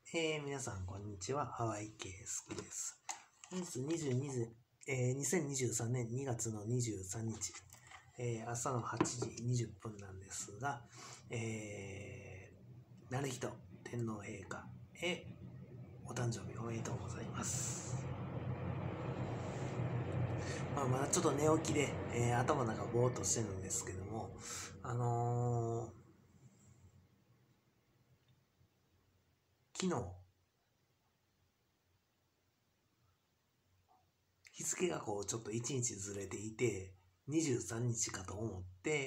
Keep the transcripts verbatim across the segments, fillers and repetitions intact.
えー、皆さん、こんにちは。ハワイケースケです。本日にじゅうにじ、えー、にせんにじゅうさんねんにがつのにじゅうさんにち、えー、朝のはちじにじゅっぷんなんですが、えー、なるひと天皇陛下へお誕生日おめでとうございます。まあ、まだちょっと寝起きで、えー、頭の中ぼーっとしてるんですけども、あのー、昨日、日付がこうちょっといちにちずれていて、にじゅうさんにちかと思って、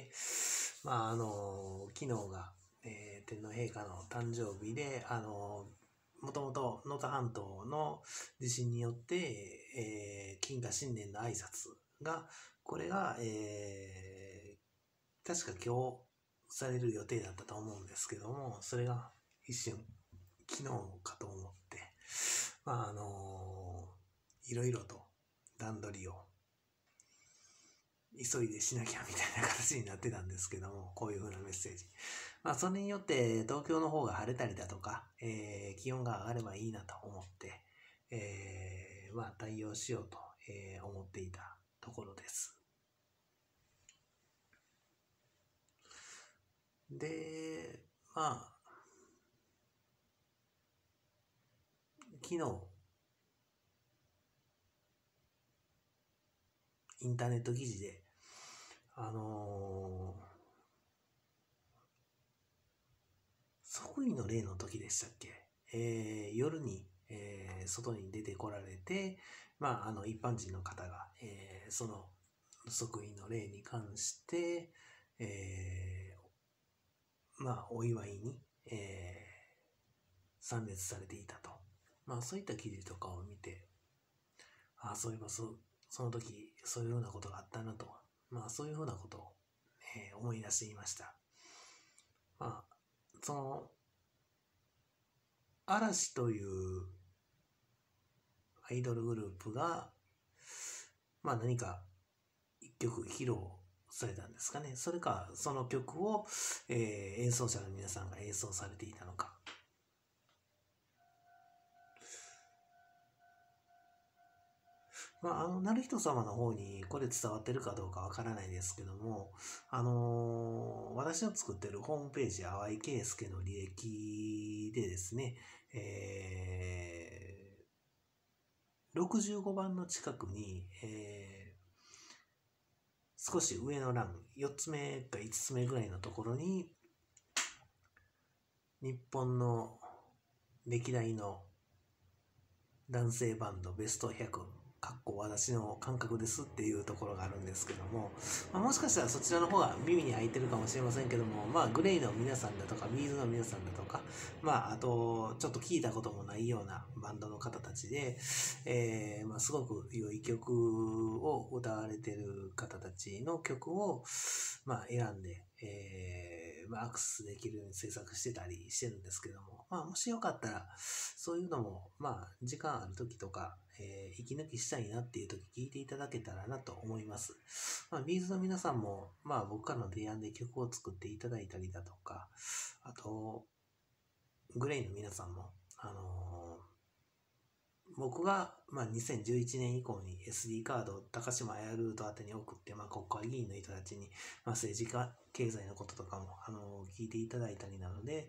まああの、昨日が、えー、天皇陛下の誕生日で、あの、もともと能登半島の地震によって、えー、金華新年の挨拶が、これが、えー、確か今日される予定だったと思うんですけども、それが一瞬、昨日かと思って、まああの、いろいろと、段取りを急いでしなきゃみたいな形になってたんですけども、こういう風なメッセージ。まあ、それによって東京の方が晴れたりだとか、えー、気温が上がればいいなと思って、えー、まあ、対応しようと、えー、思っていたところです。で、まあ、昨日、インターネット記事で、あのー、即位の礼の時でしたっけ、えー、夜に、えー、外に出てこられて、まあ、あの一般人の方が、えー、その即位の礼に関して、えー、まあ、お祝いに、えー、参列されていたと。まあ、そういった記事とかを見て、ああ、そういえばそ、その時、そういうようなことがあったなと。まあ、そういうふうなことを、えー、思い出していました。まあ、その、嵐というアイドルグループが、まあ何か一曲披露されたんですかね。それか、その曲を、えー、演奏者の皆さんが演奏されていたのか。まあ、あの、成人様の方にこれ伝わってるかどうかわからないですけども、あのー、私の作ってるホームページ、淡井圭介の履歴でですね、えー、ろくじゅうごばんの近くに、えー、少し上の欄、よっつめかいつつめぐらいのところに、日本の歴代の男性バンドベストひゃく、かっこ私の感覚ですっていうところがあるんですけども、まあ、もしかしたらそちらの方が耳に入ってるかもしれませんけども、まあグレイの皆さんだとかビーズの皆さんだとか、まああとちょっと聞いたこともないようなバンドの方たちで、えー、まあすごく良い曲を歌われてる方たちの曲をまあ選んで、えー、まあアクセスできるように制作してたりしてるんですけども、まあもしよかったらそういうのもまあ時間ある時とか、えー、息抜きしたいなっていう時聞いていただけたらなと思います。まあビーズの皆さんもまあ僕からの提案で曲を作っていただいたりだとか、あとグレイの皆さんもあのー僕が、まあ、にせんじゅういちねん以降に エスディー カードを高島綾ルート宛てに送って、まあ、国会議員の人たちに、まあ、政治家、経済のこととかも、あの聞いていただいたりなので、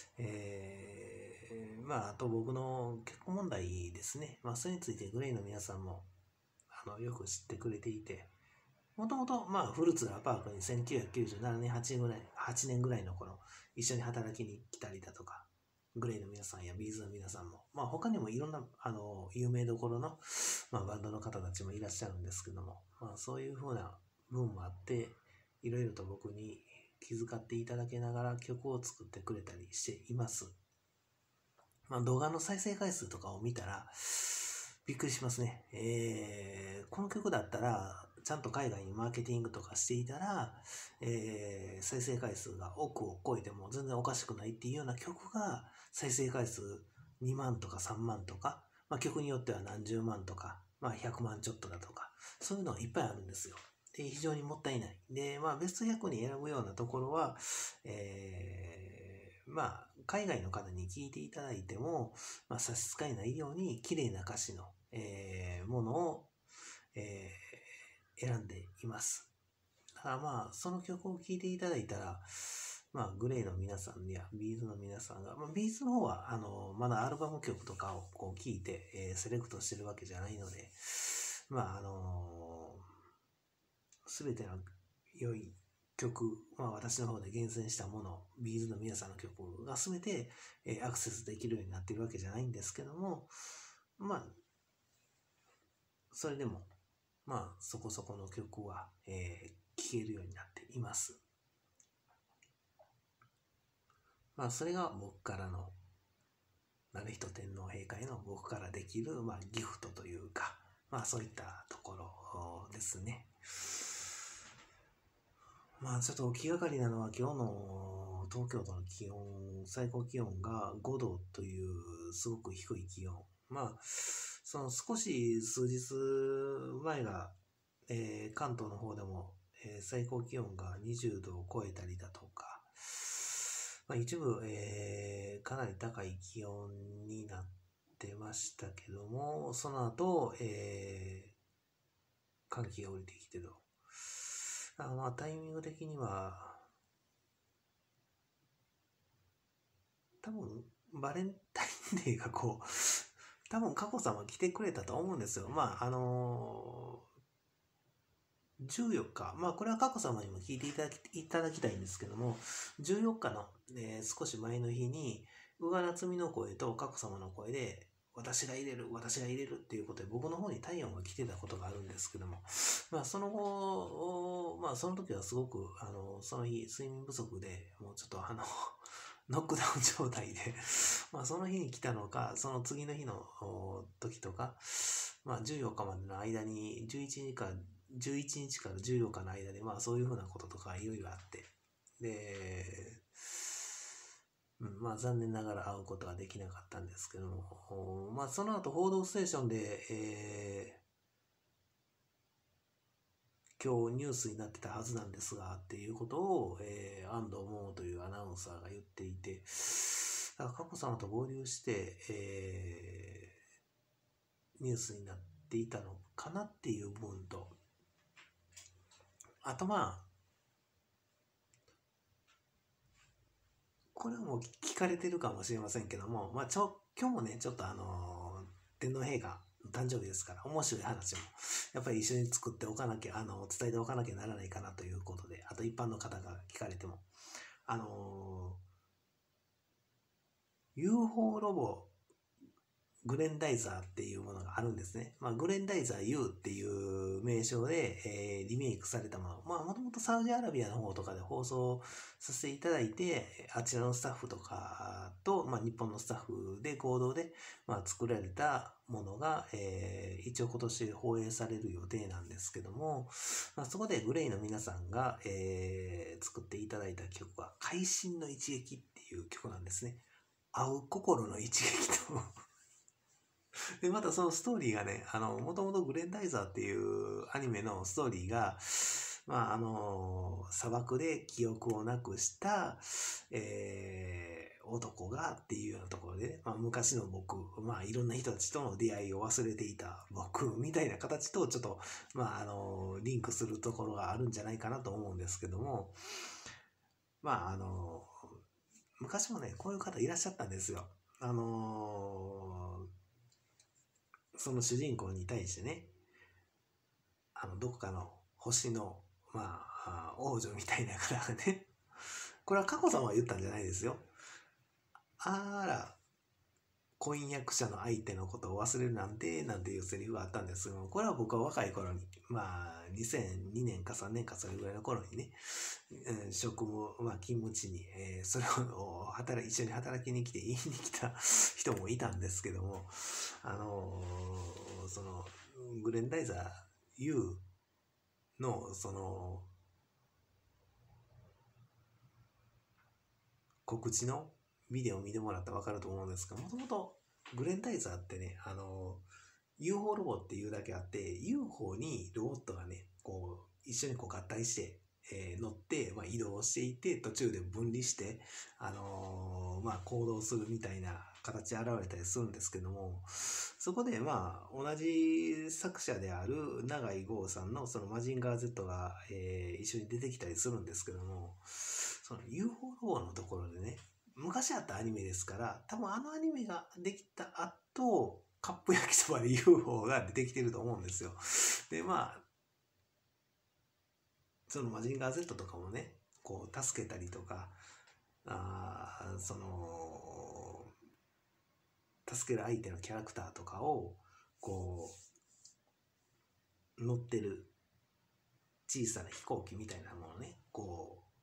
えー、まあ、あと僕の結婚問題ですね。まあ、それについてグレイの皆さんも、あの、よく知ってくれていて、もともと、まあ、フルーツラパークにせんきゅうひゃくきゅうじゅうななねん、はちねんぐらい、はちねんぐらいの頃、一緒に働きに来たりだとか、グレイの皆さんやビーズの皆さんも、まあ他にもいろんな、あの、有名どころの、まあバンドの方たちもいらっしゃるんですけども、まあそういう風な部分もあって、いろいろと僕に気遣っていただけながら曲を作ってくれたりしています。まあ動画の再生回数とかを見たら、びっくりしますね。えー、この曲だったら、ちゃんと海外にマーケティングとかしていたら、えー、再生回数が億を超えても全然おかしくないっていうような曲が再生回数にまんとかさんまんとか、まあ、曲によっては何十万とか、まあ、ひゃくまんちょっとだとか、そういうのがいっぱいあるんですよ。で、非常にもったいない。で、まあ、ベストひゃくに選ぶようなところは、えー、まあ、 海外の方に聞いていただいても、まあ、差し支えないように綺麗な歌詞の、えーものを、えー選んでいます。だからまあ、その曲を聴いていただいたら、まあ、グレイの皆さんやビーズの皆さんが、まあ、ビーズの方は、あの、まだアルバム曲とかをこう聴いて、えーセレクトしてるわけじゃないので、まあ、あのすべての良い曲、まあ、私の方で厳選したもの、ビーズの皆さんの曲が全て、えーアクセスできるようになっているわけじゃないんですけども、まあ、それでも、まあ、そこそこの曲は、えー聴けるようになっています。まあ、それが僕からの、成人天皇陛下への僕からできる、まあ、ギフトというか、まあ、そういったところですね。まあ、ちょっと気がかりなのは、今日の東京都の気温、最高気温がごどというすごく低い気温。まあ、その少し数日前が、えー関東の方でも、えー最高気温がにじゅうどを超えたりだとか、まあ、一部、えーかなり高い気温になってましたけども、その後、えー寒気が降りてきてと。あまあタイミング的には、多分バレンタインデーがこう、多分佳子さま来てくれたと思うんですよ。まああのーじゅうよっか、まあこれは佳子さまにも聞いていただきいただきたいんですけども、じゅうよっかの、えー少し前の日に、宇賀なつみの声と佳子さまの声で、私が入れる、私が入れるっていうことで、僕の方に体温が来てたことがあるんですけども、まあその後、まあその時はすごく、あの、その日睡眠不足で、もうちょっとあの、ノックダウン状態で、まあその日に来たのか、その次の日のお時とか、まあじゅうよっかまでの間にじゅういちにちかじゅういちにちからじゅうよっかの間で、まあそういうふうなこととかいろいろあって、で、うん、まあ残念ながら会うことはできなかったんですけども、まあその後報道ステーションで、えー今日ニュースになってたはずなんですが、っていうことを、えー安藤桃というアナウンサーが言っていて、だから佳子さまと合流して、えーニュースになっていたのかなっていう部分と、あとまあ、これはもう聞かれてるかもしれませんけども、まあ、ちょ、今日もね、ちょっとあの天皇陛下の誕生日ですから、面白い話も、やっぱり一緒に作っておかなきゃ、あの、伝えておかなきゃならないかなということで、あと一般の方が聞かれても、あの ユーフォー ロボグレンダイザーっていうものがあるんですね。まあ、グレンダイザー U っていう名称で、えーリメイクされたもの。まあ、もともとサウジアラビアの方とかで放送させていただいて、あちらのスタッフとかと、まあ、日本のスタッフで合同で、まあ、作られたものが、えー一応今年放映される予定なんですけども、まあ、そこでグレイの皆さんが、えー作っていただいた曲は、会心の一撃っていう曲なんですね。会う心の一撃とで、またそのストーリーがね、あの、もともとグレンダイザーっていうアニメのストーリーが、まあ、あの、砂漠で記憶をなくした、えー男がっていうようなところで、まあ、昔の僕、まあ、いろんな人たちとの出会いを忘れていた僕みたいな形と、ちょっと、まあ、あの、リンクするところがあるんじゃないかなと思うんですけども、まあ、あの、昔もね、こういう方いらっしゃったんですよ。あのその主人公に対してね、あの、どこかの星の、まあ、王女みたいな方がね、これは佳子さまが言ったんじゃないですよ。あら、婚約者の相手のことを忘れるなんて、なんていうセリフがあったんですけども、これは僕は若い頃に、まあ、にせんにねんかさんねんかそれぐらいの頃にね、職務、まあ、勤務地に、えーそれを働一緒に働きに来て言いに来た人もいたんですけども、あのーその、グレンダイザー U の、その、告知のビデオを見てもらったら分かると思うんですが、もともとグレンダイザーってね、あの、ユーフォー ロボっていうだけあって、ユーフォー にロボットがね、こう、一緒にこう合体して、 えー乗って、まあ、移動していて、途中で分離して、あのーまあ、行動するみたいな形で現れたりするんですけども、そこで、まあ、同じ作者である永井豪さんのそのマジンガー Z が、えー一緒に出てきたりするんですけども、その ユーフォー ローのところでね、昔あったアニメですから、多分あのアニメができた後、カップ焼きそばで ユーフォー が出てきてると思うんですよ。で、まあ、そのマジンガー Z とかもね、こう、助けたりとか、あその、助ける相手のキャラクターとかを、こう、乗ってる小さな飛行機みたいなものをね、こう、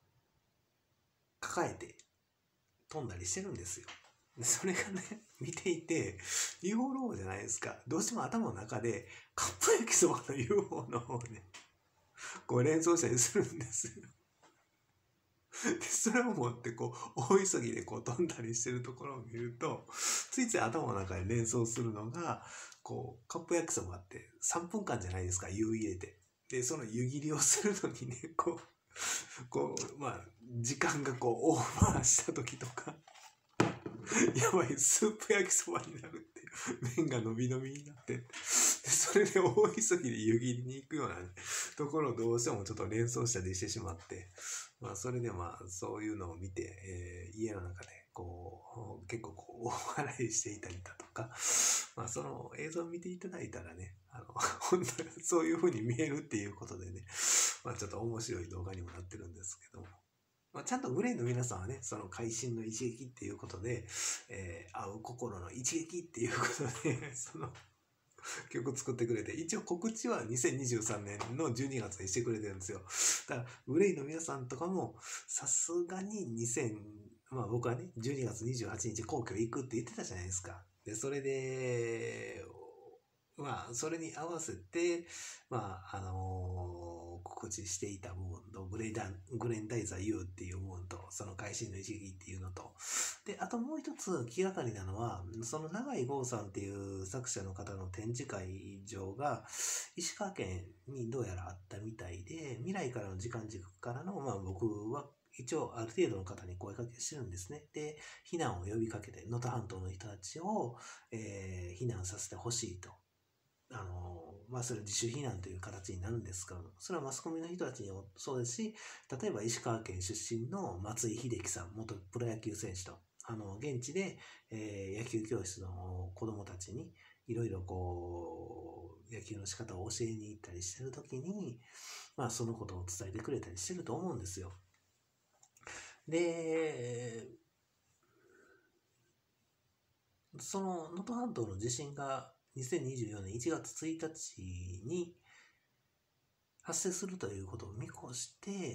抱えて飛んだりしてるんですよ。でそれがね、見ていて、ユーフォー ローじゃないですか。どうしても頭の中で、カップ焼きそばの ユーフォー の方をね、こう連想したりするんですよ。で、それを持ってこう、大急ぎでこう飛んだりしてるところを見ると、ついつい頭の中で連想するのが、こう、カップ焼きそばってさんぷんかんじゃないですか、湯入れて。で、その湯切りをするのにね、こう、こう、まあ、時間がこう、オーバーした時とか、やばい、スープ焼きそばになるっていう、麺が伸び伸びになって、でそれで大急ぎで湯切りに行くような、ね、ところをどうしてもちょっと連想したりしてしまって、まあ、それでまあ、そういうのを見て、えー家の中で、こう、結構こう、大笑いしていたりだとか、まあ、その映像を見ていただいたらね、あの、本当にそういう風に見えるっていうことでね、まあ、ちょっと面白い動画にもなってるんですけども、まあ、ちゃんとグレイの皆さんはね、その会心の一撃っていうことで、えー、合う心の一撃っていうことで、その曲作ってくれて、一応告知はにせんにじゅうさんねんのじゅうにがつにしてくれてるんですよ。だから、グレイの皆さんとかも、さすがににせん、まあ僕はね、じゅうにがつにじゅうはちにち皇居行くって言ってたじゃないですか。で、それで、まあ、それに合わせて、まあ、あのー告知していた部分と、グレンダグレンダイザー U っていう部分と、その会心の一撃っていうのと、で、あともう一つ気がかりなのは、その永井豪さんっていう作者の方の展示会場が、石川県にどうやらあったみたいで、未来からの時間軸からの、まあ僕は、一応ある程度の方に声かけしてるんですね。で、避難を呼びかけて、能登半島の人たちを、えー避難させてほしいと。あの、まあ、それは自主避難という形になるんですが、それはマスコミの人たちにもそうですし、例えば石川県出身の松井秀喜さん、元プロ野球選手と、あの、現地で、えー野球教室の子供たちに、いろいろこう、野球の仕方を教えに行ったりしてるときに、まあ、そのことを伝えてくれたりしてると思うんですよ。で、その能登半島の地震がにせんにじゅうよねんいちがつついたちに発生するということを見越して、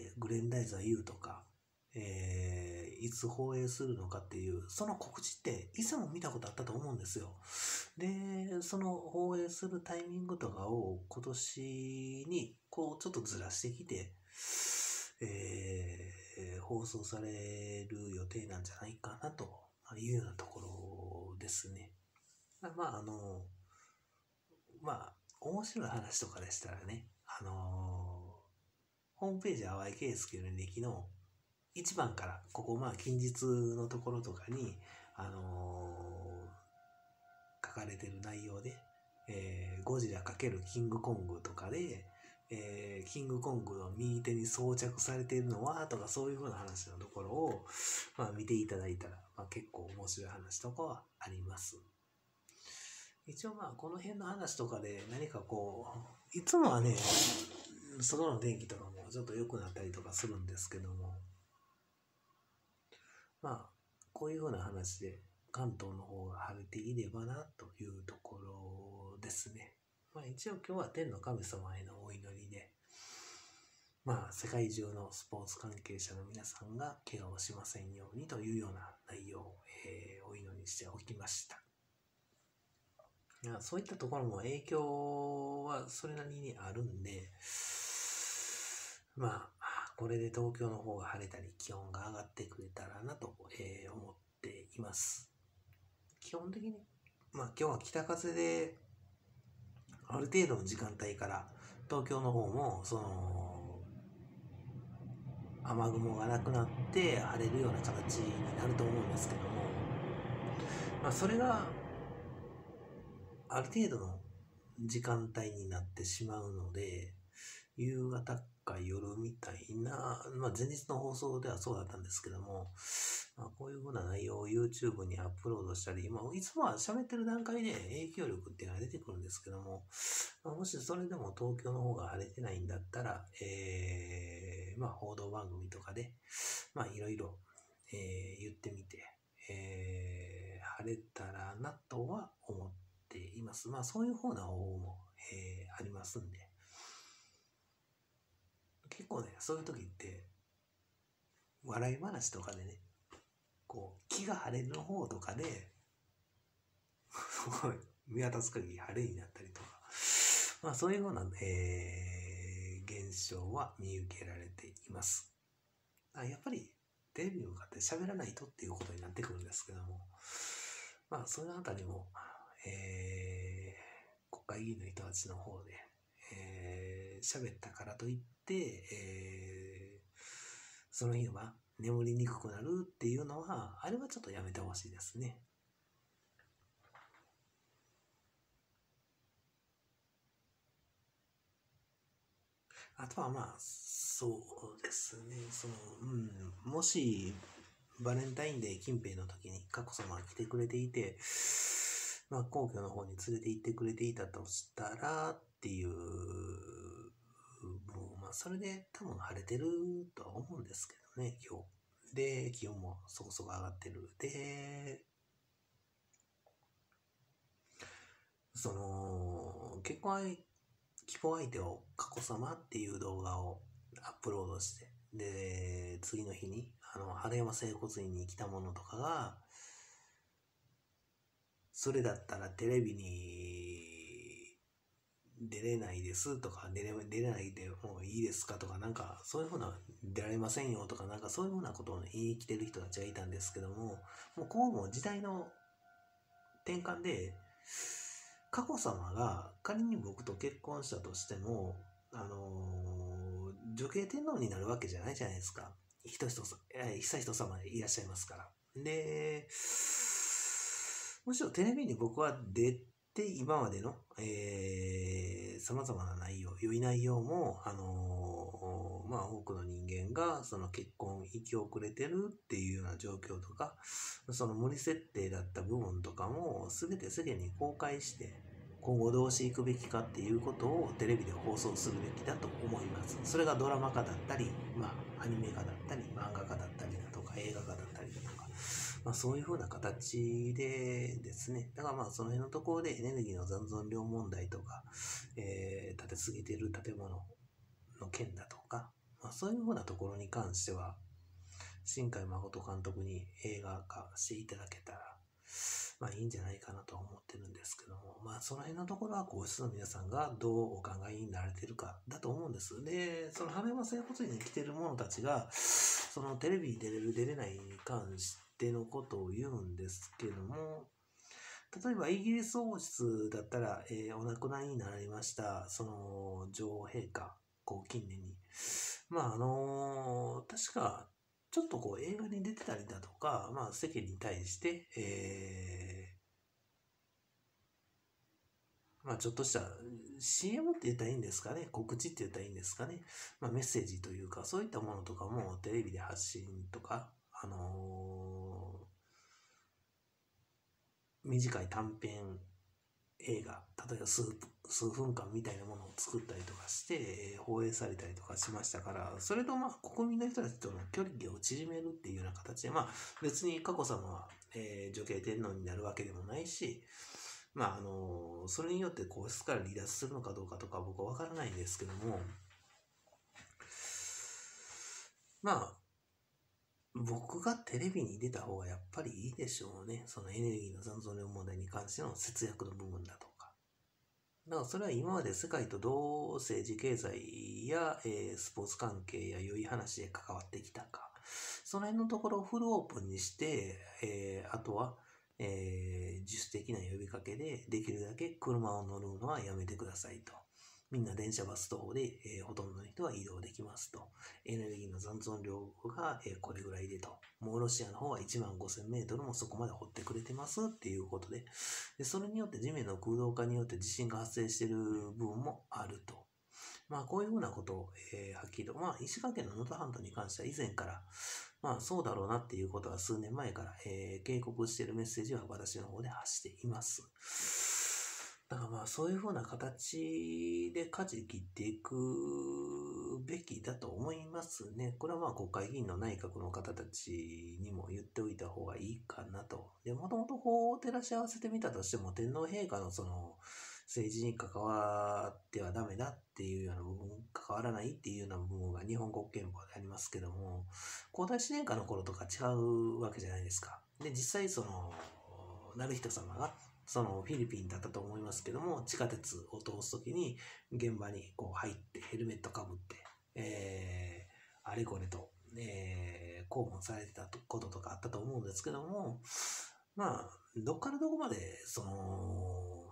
グレンダイザー U とか、えー、いつ放映するのかっていう、その告知って以前も見たことあったと思うんですよ。で、その放映するタイミングとかを今年にこうちょっとずらしてきて、えー、放送される予定なんじゃないかなというようなところですね。まあ、あの、まあ、面白い話とかでしたらね、あのーホームページ淡井圭介の履歴のいちばんから、ここまあ近日のところとかに、あのー書かれてる内容で、えーゴジラ×キングコングとかで、えーキングコングの右手に装着されているのはとかそういう風な話のところを、まあ、見ていただいたら、まあ、結構面白い話とかはあります。一応まあこの辺の話とかで何かこういつもはね外の天気とかもちょっと良くなったりとかするんですけども、まあこういう風な話で関東の方が晴れていればなというところですね。まあ一応今日は天の神様へのお祈りで、まあ世界中のスポーツ関係者の皆さんが怪我をしませんようにというような内容を、えーお祈りしておきました。そういったところも影響はそれなりにあるんで、まあ、これで東京の方が晴れたり気温が上がってくれたらなと、えー思っています。基本的に、まあ今日は北風で、ある程度の時間帯から東京の方も、その、 雨雲がなくなって晴れるような形になると思うんですけども、まあ、それがある程度の時間帯になってしまうので、夕方か夜みたいな、まあ、前日の放送ではそうだったんですけども、まあ、こういうふうな内容を YouTube にアップロードしたり、まあ、いつもは喋ってる段階で影響力っていうのが出てくるんですけども、まあ、もしそれでも東京の方が晴れてないんだったら、えー、まあ報道番組とかで、まあいろいろ、えー、言ってみて、えー、晴れたらなとは思っています。まあそういう方な方法も、えー、ありますんで、結構ね、そういう時って、笑い話とかでね、こう、気が晴れる方とかで、すごい、見渡す限り晴れになったりとか、まあそういうような、えー、現象は見受けられています。あ、やっぱりテレビに向かって喋らないとっていうことになってくるんですけども、まあそのあたりも、えー、国会議員の人たちの方で、えー、喋ったからといって、えー、その日は眠りにくくなるっていうのは、あれはちょっとやめてほしいですね。あとはまあ、そうですね、その、うん、もし、バレンタインデー近辺の時に佳子さまが来てくれていて、まあ、皇居の方に連れて行ってくれていたとしたらっていう、もうまあ、それで多分晴れてるとは思うんですけどね、今日。で、気温もそこそこ上がってる。で、その、結婚希望相手を佳子さまっていう動画をアップロードして、で、次の日に、あの、晴山整骨院に来たものとかが、それだったらテレビに出れないですとか、出れ出れないでもういいですかとか、なんか、そういうふうな、出られませんよとか、なんかそういうふうなことを言い切ってる人たちがいたんですけども、もうこうも時代の転換で、佳子さまが仮に僕と結婚したとしても、あのー、女系天皇になるわけじゃないじゃないですか。悠仁さん、悠仁さまでいらっしゃいますから。で、むしろテレビに僕は出て今までの、えー、様々な内容、良い内容も、あのー、まあ多くの人間がその結婚生き遅れてるっていうような状況とか、その無理設定だった部分とかも全て世間に公開して、今後どうしていくべきかっていうことをテレビで放送するべきだと思います。それがドラマ化だったり、まあ、アニメ化だったり、漫画化だったりだとか、映画化だったりだとか、まあ、そういうふうな形でですね、だからまあその辺のところでエネルギーの残存量問題とか、えー、建てすぎている建物の件だとか、まあ、そういうふうなところに関しては、新海誠監督に映画化していただけたら、まあいいんじゃないかなと思ってるんですけども、まあその辺のところは皇室の皆さんがどうお考えになられてるかだと思うんです。で、その羽山整骨院に来てる者たちが、そのテレビに出れる出れないに関してのことを言うんですけども、例えばイギリス王室だったら、えー、お亡くなりになられました、その女王陛下、こう近年に、まああのー、確か、ちょっとこう映画に出てたりだとか、まあ世間に対して、えー、まあちょっとした シーエム って言ったらいいんですかね、告知って言ったらいいんですかね、まあメッセージというか、そういったものとかもテレビで発信とか、あのー、短い短編映画、例えば数数分間みたいなものを作ったりとかして、えー放映されたりとかしましたから、それとまあ国民の人たちとの距離を縮めるっていうような形で、まあ別に佳子さまは、えー女系天皇になるわけでもないし、まああのそれによって皇室から離脱するのかどうかとか僕は分からないんですけども、まあ僕がテレビに出た方がやっぱりいいでしょうね。そのエネルギーの残存量問題に関しての節約の部分だとか。だからそれは今まで世界とどう政治経済や、えースポーツ関係や良い話で関わってきたか。その辺のところをフルオープンにして、えーあとは、えー自主的な呼びかけでできるだけ車を乗るのはやめてくださいと。 みんな電車バス徒歩で、えーほとんどの人は移動できますと。エネルギーの残存量が、えーこれぐらいでと。もうロシアの方はいちまんごせんメートルもそこまで掘ってくれてますっていうことで、でそれによって地面の空洞化によって地震が発生している部分もあると。まあこういうふうなことを、えーはっきりと、まあ石川県の能登半島に関しては以前から、まあそうだろうなっていうことは数年前から、えー警告しているメッセージは私の方で発しています。だからまあそういうふうな形で舵切っていくべきだと思いますね。これはまあ国会議員の内閣の方たちにも言っておいた方がいいかなと。で、もともと法を照らし合わせてみたとしても天皇陛下のその政治に関わってはダメだっていうような部分、関わらないっていうような部分が日本国憲法でありますけども、皇太子殿下の頃とか違うわけじゃないですか。で、実際その、成人様がそのフィリピンだったと思いますけども、地下鉄を通すときに現場にこう入ってヘルメットかぶって、えー、あれこれと、えー、拷問されてたこととかあったと思うんですけども、まあ、どっからどこまで、その、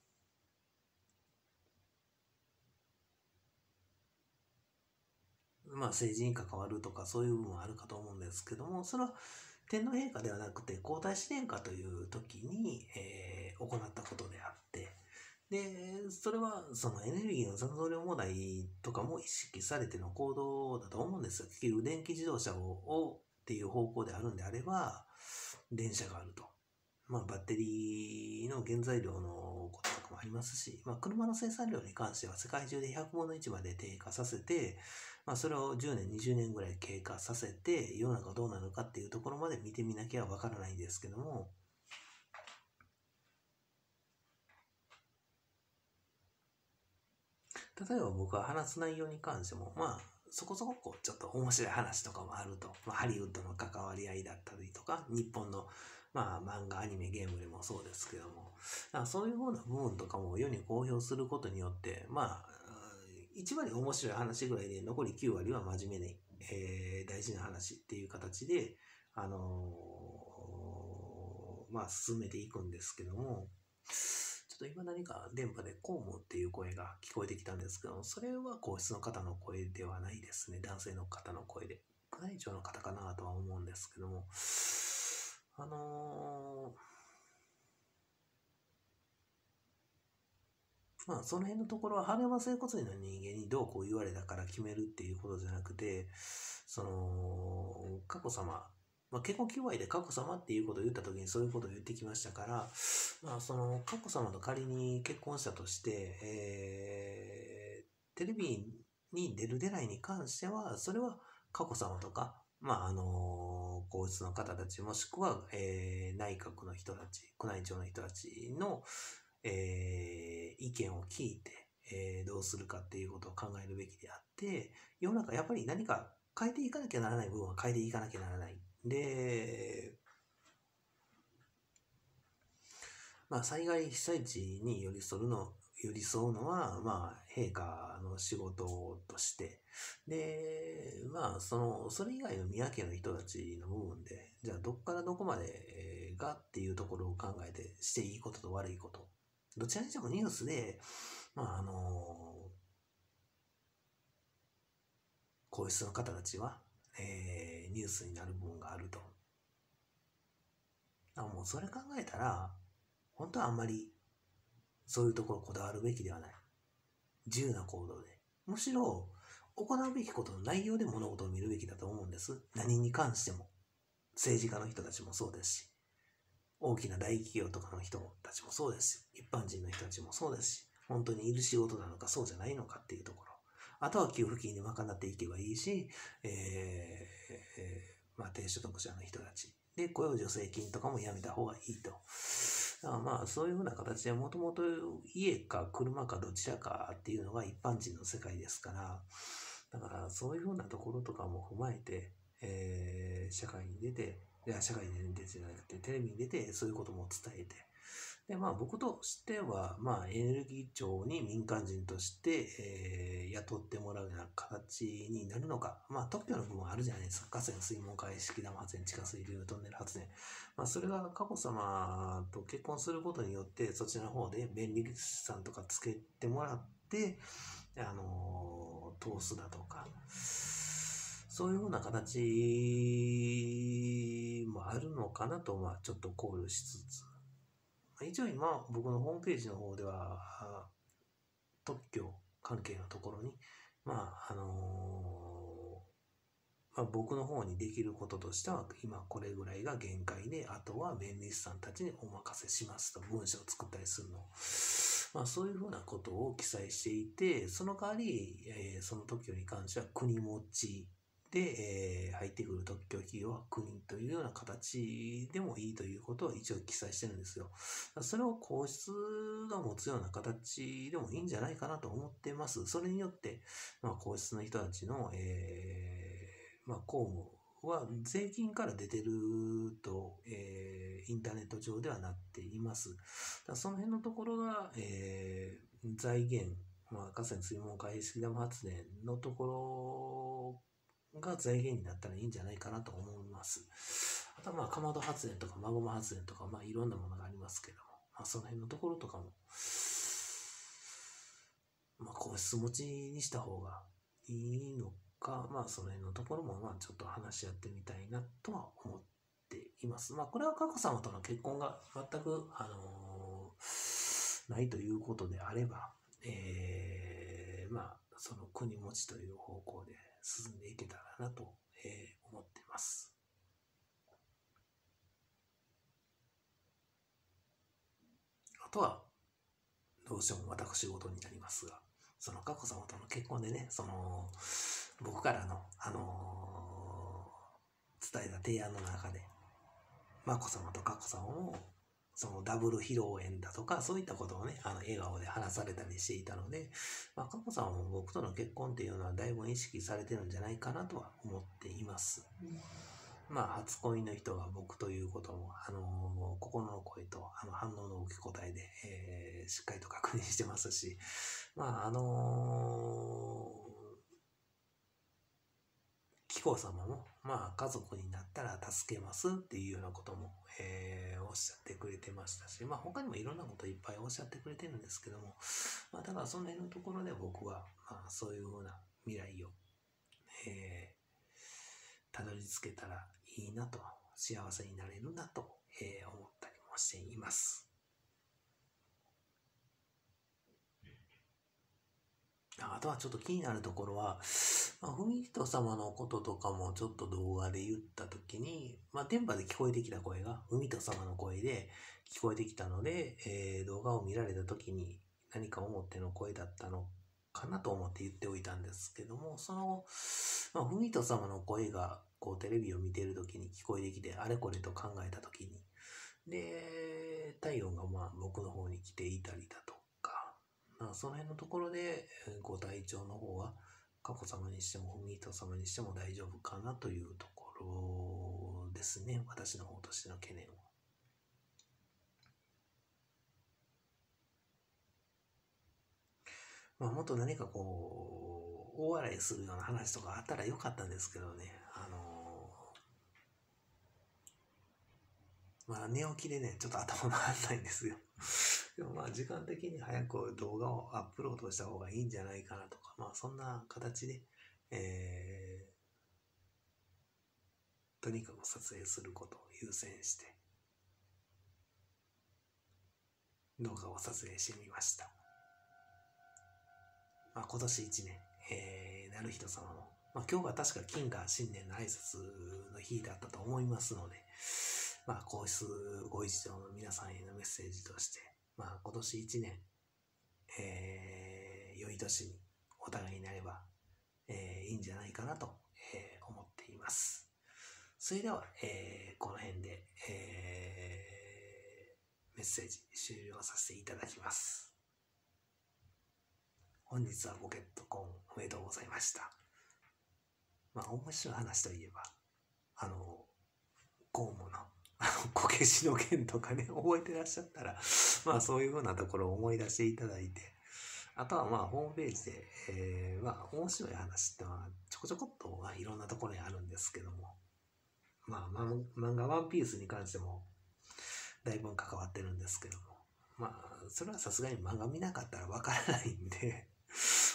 まあ政治に関わるとかそういう部分はあるかと思うんですけども、それは天皇陛下ではなくて皇太子殿下という時に、えー、行ったことであって、で、それはそのエネルギーの残存量問題とかも意識されての行動だと思うんですよ。結局電気自動車ををっていう方向であるんであれば、電車があると。まあ、バッテリーの原材料のこととかもありますし、まあ、車の生産量に関しては世界中でひゃくぶんのいちまで低下させて、まあ、それをじゅうねん、にじゅうねんぐらい経過させて、世の中どうなるかっていうところまで見てみなきゃわからないんですけども、例えば僕が話す内容に関しても、まあ、そこそここうちょっと面白い話とかもあると、まあ、ハリウッドの関わり合いだったりとか、日本の、まあ、漫画、アニメ、ゲームでもそうですけども、だからそういうふうな部分とかも世に公表することによって、まあ、いち割面白い話ぐらいで、残りきゅう割は真面目に、えー大事な話っていう形で、あのーまあ、進めていくんですけども、ちょっと今何か電波で公務っていう声が聞こえてきたんですけど、それは皇室の方の声ではないですね。男性の方の声で。宮内庁の方かなとは思うんですけども、あのーまあ、その辺のところは、春山整骨院の人間にどうこう言われたから決めるっていうことじゃなくて、その、佳子さま、まあ、結婚きゅう割で佳子さまっていうことを言った時にそういうことを言ってきましたから、まあ、その、佳子さまと仮に結婚したとして、えー、テレビに出る出ないに関しては、それは佳子さまとか、まあ、あの、皇室の方たち、もしくは、えー、内閣の人たち、宮内庁の人たちの、えー、意見を聞いて、えー、どうするかっていうことを考えるべきであって、世の中やっぱり何か変えていかなきゃならない部分は変えていかなきゃならない。で、まあ、災害被災地に寄り添うの、寄り添うのは、まあ、陛下の仕事として、で、まあ、その、それ以外の宮家の人たちの部分で、じゃあ、どっからどこまでえーがっていうところを考えて、していいことと悪いこと。どちらにしてもニュースで、まあ、あの、皇室の方たちは、えーニュースになる部分があると。あ、もうそれ考えたら、本当はあんまりそういうところこだわるべきではない。自由な行動で。むしろ、行うべきことの内容で物事を見るべきだと思うんです。何に関しても。政治家の人たちもそうですし、大きな大企業とかの人たちもそうですし、一般人の人たちもそうですし、本当にいる仕事なのかそうじゃないのかっていうところ。あとは給付金で賄っていけばいいし、えーえーまあ、低所得者の人たち。で、雇用助成金とかもやめた方がいいと。だからまあ、そういうふうな形でもともと家か車かどちらかっていうのが一般人の世界ですから、だからそういうふうなところとかも踏まえて、えー社会に出て、いや、社会に出てじゃなくて、テレビに出て、そういうことも伝えて、で、まあ僕としては、まあエネルギー庁に民間人として、えー雇ってもらうような形になるのか、まあ特許の部分あるじゃないですか。河川水門海式ダム発電、地下水流トンネル発電。まあそれが佳子さまと結婚することによって、そちらの方で便利さんとかつけてもらって、あのー、通すだとか、そういうふうな形もあるのかなと、まあ、ちょっと考慮しつつ、一応今、僕のホームページの方では、特許関係のところに、まあ、あのーまあ、僕の方にできることとしては、今これぐらいが限界で、あとは弁理士さんたちにお任せしますと、文章を作ったりするの。まあ、そういうふうなことを記載していて、その代わり、えー、その特許に関しては国持ちで、えー、入ってくる特許費用は国というような形でもいいということを一応記載してるんですよ。それを皇室が持つような形でもいいんじゃないかなと思ってます。それによって、まあ、皇室の人たちの、えーまあ、公務は税金から出てると、えー、インターネット上ではなっています。だその辺のところが、えー、財源、まあ、河川水門海式ダム発電のところが財源になったらいいんじゃないかなと思います。あとはまあ、かまど発電とかマグマ発電とか、まあ、いろんなものがありますけども、まあ、その辺のところとかも、まあ、皇室持ちにした方がいいのか、まあ、その辺のところも、まあ、ちょっと話し合ってみたいなとは思っています。まあ、これは佳子さまとの結婚が全く、あのー、ないということであれば、えー、まあ、その国持ちという方向で進んでいけたらなと、えー、思っています。あとは、どうしても私事になりますが、その佳子さまとの結婚でね、その、僕からの、あのー、伝えた提案の中で、眞子さまと佳子さまも、そのダブル披露宴だとか、そういったことをね、あの笑顔で話されたりしていたので、まあ、佳子さまも僕との結婚っていうのはだいぶ意識されてるんじゃないかなとは思っています。まあ、初恋の人が僕ということも、あのー、心の声とあの反応の受け答えで、えー、しっかりと確認してますし、まあ、あのー、紀子様も、まあ、家族になったら助けますっていうようなことも、えー、おっしゃってくれてましたし、まあ、他にもいろんなこといっぱいおっしゃってくれてるんですけども、まあ、だからその辺のところで僕は、まあ、そういうふうな未来を、えー、たどり着けたらいいなと、幸せになれるなと、えー、思ったりもしています。あとはちょっと気になるところは、まあ、文人様のこととかもちょっと動画で言ったときに、まあ、電波で聞こえてきた声が文人様の声で聞こえてきたので、えー、動画を見られたときに何か思っての声だったのかなと思って言っておいたんですけども、その、まあ、文人様の声がこうテレビを見ているときに聞こえてきて、あれこれと考えたときに、で、体温がまあ僕の方に来ていたりだとか、まあ、その辺のところでご体調の方は佳子様にしても文人様にしても大丈夫かなというところですね。私の方としての懸念は。まあ、もっと何かこう、大笑いするような話とかあったらよかったんですけどね。あのー、まあ寝起きでね、ちょっと頭回らないんですよ。でもまあ時間的に早く動画をアップロードした方がいいんじゃないかなとか、まあそんな形で、えー、とにかく撮影することを優先して、動画を撮影してみました。まあ、今年いちねん、えー、なる人様も、まあ、今日は確か金が新年の挨拶の日だったと思いますので、まあ、皇室ご一同の皆さんへのメッセージとして、まあ、今年いちねん、えー、良い年にお互いになれば、えー、いいんじゃないかなと、えー、思っています。それでは、えー、この辺で、えー、メッセージ終了させていただきます。本日はご結婚おめでとうございました。まあ、面白い話といえば、あの、公務の、あの、こけしの件とかね、覚えてらっしゃったら、まあ、そういうふうなところを思い出していただいて、あとはまあ、ホームページで、えー、まあ、面白い話ってのは、ちょこちょこっと、まあ、いろんなところにあるんですけども、まあ、漫画ワンピースに関しても、だいぶ関わってるんですけども、まあ、それはさすがに漫画見なかったらわからないんで、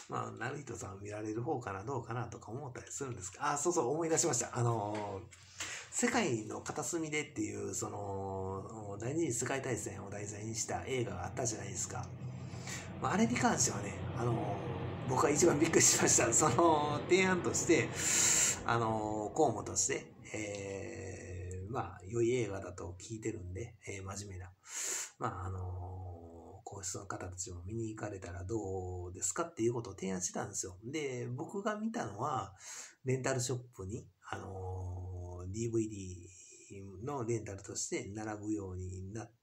まあ、なる人さん見られる方かな、どうかなとか思ったりするんですけど、あ、そうそう、思い出しました。あのー、世界の片隅でっていう、その、第二次世界大戦を題材にした映画があったじゃないですか。まあ、あれに関してはね、あのー、僕が一番びっくりしました。その、提案として、あのー、公務として、えー、まあ、良い映画だと聞いてるんで、えー、真面目な。まあ、あのー、皇室の方たちも見に行かれたらどうですかっていうことを提案してたんですよ。で、僕が見たのは、レンタルショップに、あのー、ディーブイディー のレンタルとして並ぶようになって、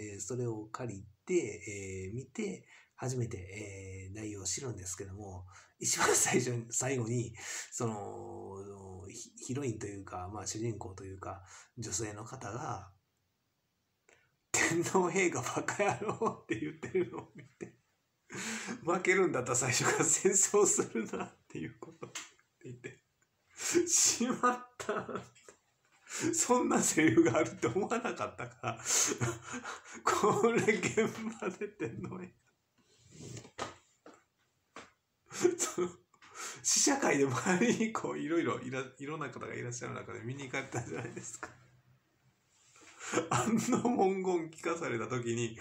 えー、それを借りて、えー、見て、初めて、えー、内容を知るんですけども、一番最初に、最後に、その、ヒロインというか、まあ主人公というか、女性の方が、天皇陛下バカ野郎って言ってるのを見て、負けるんだったら最初から戦争するなっていうことって言って、しまったそんなセリフがあるって思わなかったから、これ現場で天皇陛下試写会で周りにこういろいろいらいろんな方がいらっしゃる中で見に行かれたじゃないですか。あんな文言聞かされた時に、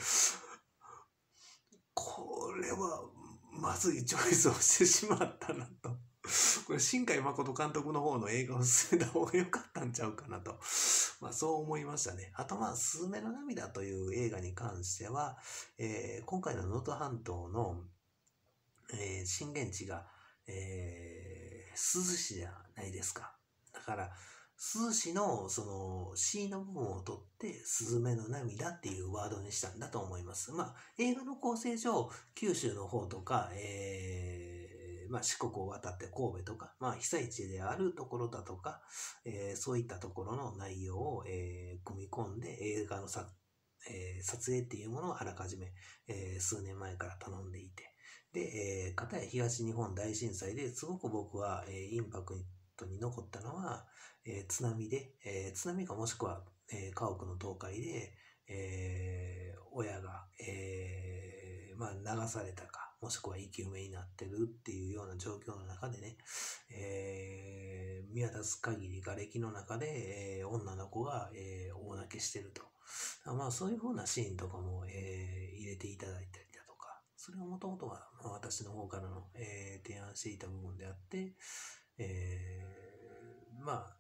これはまずいチョイスをしてしまったなと。これ新海誠監督の方の映画を進めた方が良かったんちゃうかなと、まあ、そう思いましたね。あとまあ「すずめの涙」という映画に関しては、えー、今回の能登半島の、えー、震源地が、えー、珠洲市じゃないですか。だから珠洲市のその C の部分を取って「すずめの涙」っていうワードにしたんだと思います。まあ映画の構成上、九州の方とか、えーまあ、四国を渡って神戸とか、まあ、被災地であるところだとか、えー、そういったところの内容を、えー、組み込んで映画のさ、えー、撮影っていうものをあらかじめ、えー、数年前から頼んでいて、で、えー、片や東日本大震災ですごく僕は、えー、インパクトに残ったのは、えー、津波で、えー、津波かもしくは、えー、家屋の倒壊で、えー、親が、えーまあ、流されたか、もしくは生き埋めになってるっていうような状況の中でね、えー、見渡す限り瓦礫の中で、えー、女の子が、えー、大泣きしてると。まあそういう風なシーンとかも、えー、入れていただいたりだとか、それはもともとは私の方からの、えー、提案していた部分であって、えー、まあ、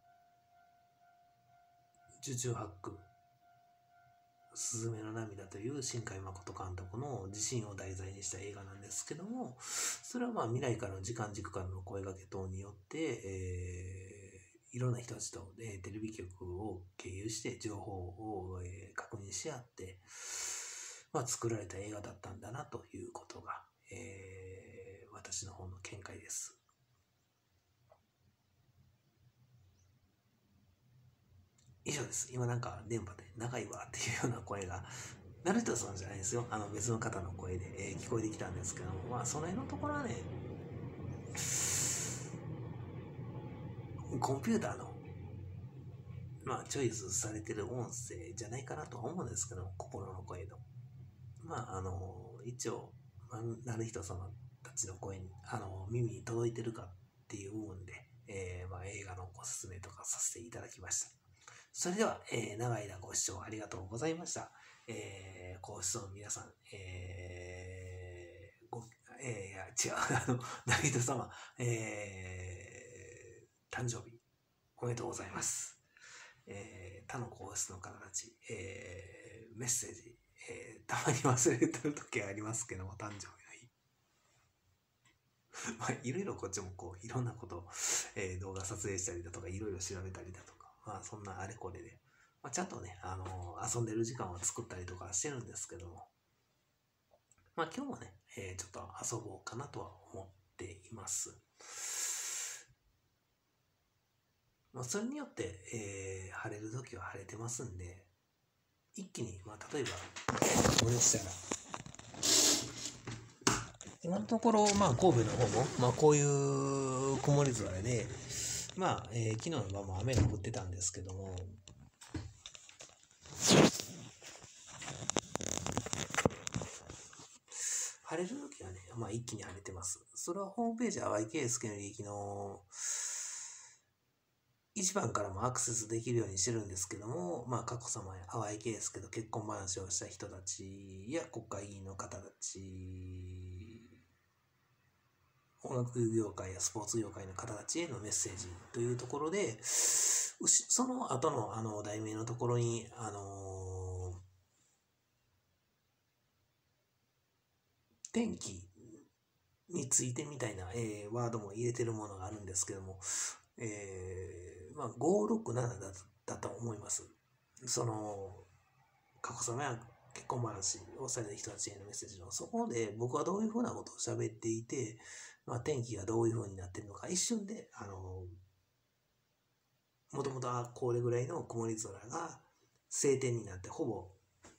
受注八九、すずめの涙という新海誠監督の自身を題材にした映画なんですけども、それはまあ未来からの時間軸からの声掛け等によって、えー、いろんな人たちと、えー、テレビ局を経由して情報を、えー、確認し合って、まあ、作られた映画だったんだなということが、えー、私の方の見解です。以上です。今なんか電波で長いわっていうような声が、ナルトさんじゃないですよ。あの別の方の声で、えー、聞こえてきたんですけども、まあその辺のところはね、コンピューターの、まあチョイスされてる音声じゃないかなとは思うんですけど、心の声の。まああの、一応、まあ、なる人様たちの声に、あの、耳に届いてるかっていう部分で、えー、まあ映画のご説明とかさせていただきました。それでは、えー、長い間ご視聴ありがとうございました。えー、皇室の皆さん、えー、ご、えー、いや、違う、あの、ナギト様、えー、誕生日、おめでとうございます。えー、他の皇室の方たち、えー、メッセージ、えー、たまに忘れてる時ありますけども、誕生日の日。まあ、いろいろこっちもこう、いろんなことを、えー、動画撮影したりだとか、いろいろ調べたりだとか、まあそんなあれこれで、まあ、ちゃんとね、あのー、遊んでる時間を作ったりとかしてるんですけども、まあ今日もね、えー、ちょっと遊ぼうかなとは思っています。まあそれによって、えー、晴れる時は晴れてますんで、一気に、まあ例えば、これしたら、今のところ、まあ神戸の方も、まあこういう曇り空で、まあ、えー、昨日の晩も雨が降ってたんですけども、 晴れるときはね、まあ一気に晴れてます。それはホームページは ワイケーエスケー の履歴のいちばんからもアクセスできるようにしてるんですけども、まあ佳子さまや淡井圭介と結婚話をした人たちや国会議員の方たち、音楽業界やスポーツ業界の方たちへのメッセージというところで、その後のあの題名のところに、あのー、天気についてみたいな、えー、ワードも入れてるものがあるんですけども、えー、まあごろくななだだと思います。その佳子さまや結婚話をされた人たちへのメッセージの、そこで僕はどういうふうなことを喋っていて、まあ、天気がどういうふうになっているのか、一瞬で、あの、もともとはこれぐらいの曇り空が晴天になって、ほぼ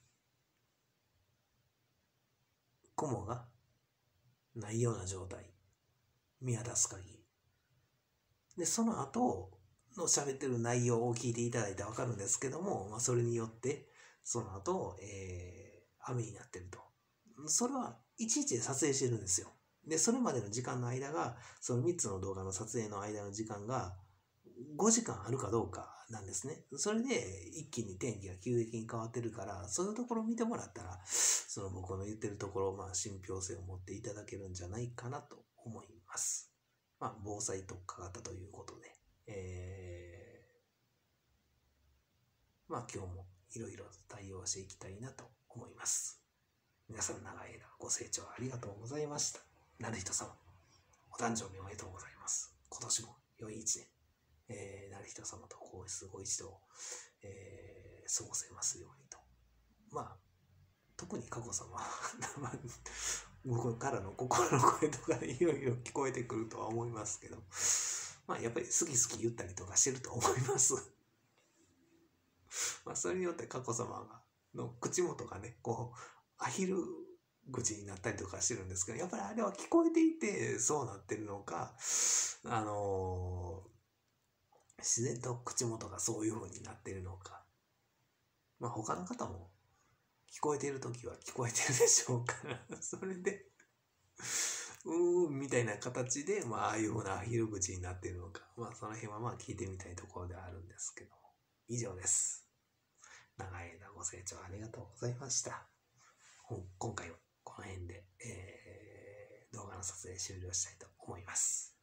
雲がないような状態、見渡す限り。で、その後の喋ってる内容を聞いていただいてわかるんですけども、まあ、それによって、その後、えー、雨になってると。それはいちいちで撮影してるんですよ。で、それまでの時間の間が、そのみっつの動画の撮影の間の時間がごじかんあるかどうかなんですね。それで一気に天気が急激に変わってるから、そういうところを見てもらったら、その僕の言ってるところ、まあ、信憑性を持っていただけるんじゃないかなと思います。まあ、防災特化型ということで、えー、まあ今日もいろいろ対応していきたいなと思います。皆さん長い間ご清聴ありがとうございました。なる人様、お誕生日おめでとうございます。今年も良い一年、えー、なる人様と皇室ご一同、えー、過ごせますようにと。まあ、特に佳子さまは、僕からの心の声とかいろいろ聞こえてくるとは思いますけど、まあやっぱり好き好き言ったりとかしてると思います。まあそれによって佳子さまの口元がね、こう、アヒル口になったりとかしてるんですけど、やっぱりあれは聞こえていてそうなってるのか、あのー、自然と口元がそういう風になってるのか、まあ他の方も聞こえているときは聞こえてるでしょうから、それで、うーんみたいな形で、まあああいう風なアヒル口になっているのか、まあその辺はまあ聞いてみたいところではあるんですけども、以上です。長い間ご清聴ありがとうございました。今回はこの辺で、えー、動画の撮影終了したいと思います。